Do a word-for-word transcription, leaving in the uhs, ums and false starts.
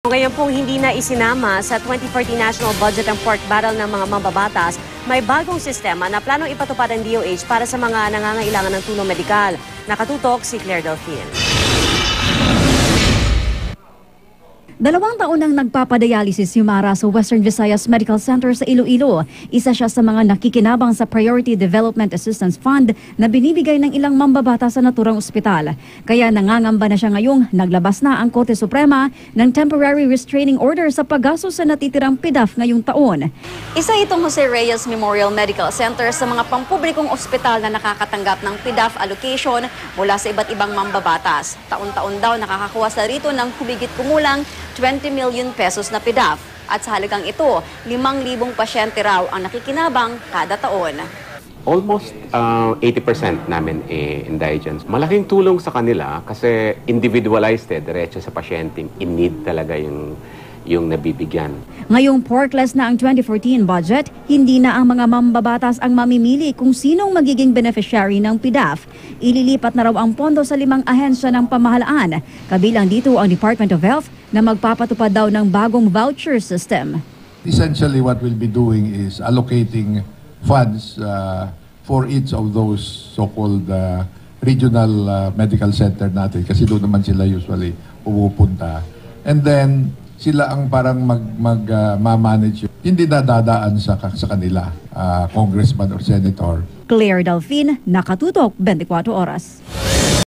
Ngayon pong hindi na isinama sa twenty fourteen National Budget ang pork barrel ng mga mambabatas, may bagong sistema na planong ipatupad ng D O H para sa mga nangangailangan ng tulong medikal. Nakatutok si Claire Delfin. Dalawang taon nang nagpapadialysis si Mara sa Western Visayas Medical Center sa Iloilo. Isa siya sa mga nakikinabang sa Priority Development Assistance Fund na binibigay ng ilang mambabata sa naturang ospital. Kaya nangangamba na siya ngayong naglabas na ang Korte Suprema ng Temporary Restraining Order sa paggasos sa natitirang P D A F ngayong taon. Isa itong Jose Reyes Memorial Medical Center sa mga pampublikong ospital na nakakatanggap ng P D A F allocation mula sa iba't ibang mambabatas. Taon-taon daw nakakakuha sa rito ng humigit kumulang twenty million pesos na P D A F at sa halagang ito, limang libong pasyente raw ang nakikinabang kada taon. Almost uh, eighty percent namin eh, indigents. Malaking tulong sa kanila kasi individualized eh, diretso sa pasyenteng in need talaga yung yung nabibigyan. Ngayong porkless na ang twenty fourteen budget, hindi na ang mga mambabatas ang mamimili kung sinong magiging beneficiary ng P D A F. Ililipat na raw ang pondo sa limang ahensya ng pamahalaan. Kabilang dito ang Department of Health na magpapatupad daw ng bagong voucher system. Essentially what we'll be doing is allocating funds uh, for each of those so-called uh, regional uh, medical center natin kasi doon naman sila usually pupunta. And then sila ang parang mag, mag uh, ma-manage. Hindi na dadaan sa, sa kanila, uh, congressman or senator. Claire Delfin, Nakatutok, twenty-four oras.